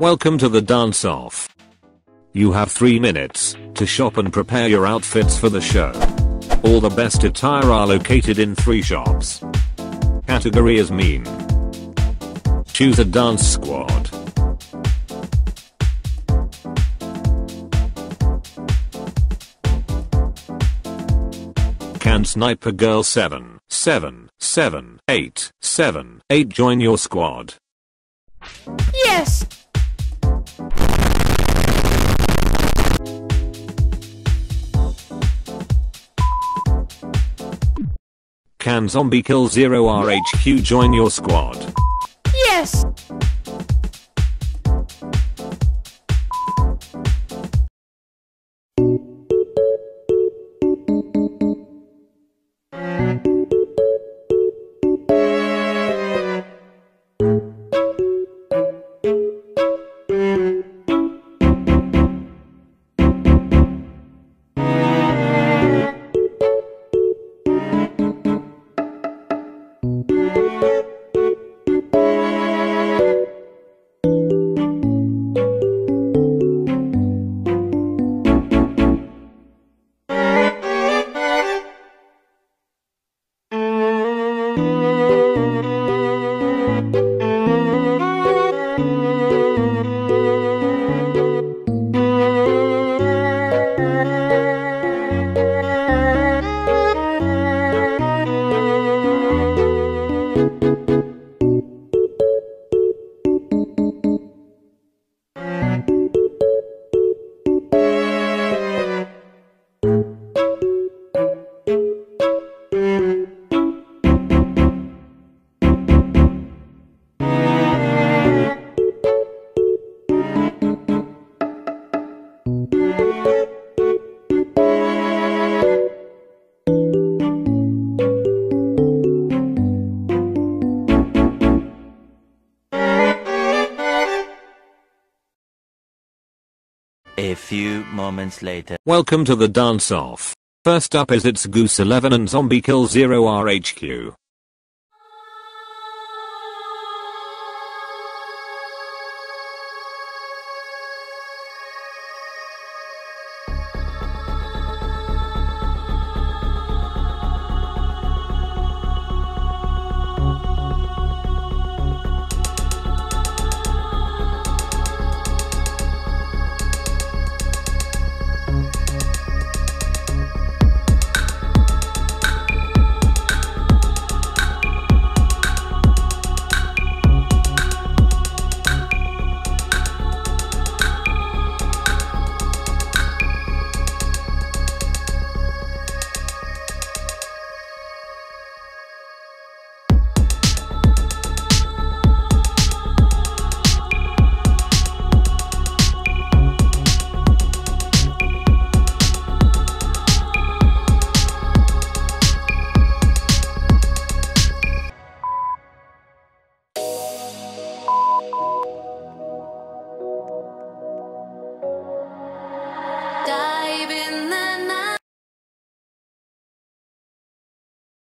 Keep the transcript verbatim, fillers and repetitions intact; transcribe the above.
Welcome to the Dance Off. You have three minutes to shop and prepare your outfits for the show. All the best attire are located in three shops. Category is meme. Choose a dance squad. Can Sniper Girl seven seven seven eight seven eight join your squad? Yes! Can Zombie Kill zero R H Q join your squad? Yes! A few moments later. Welcome to the Dance Off. First up is It's Goose eleven and Zombie Kill zero R H Q.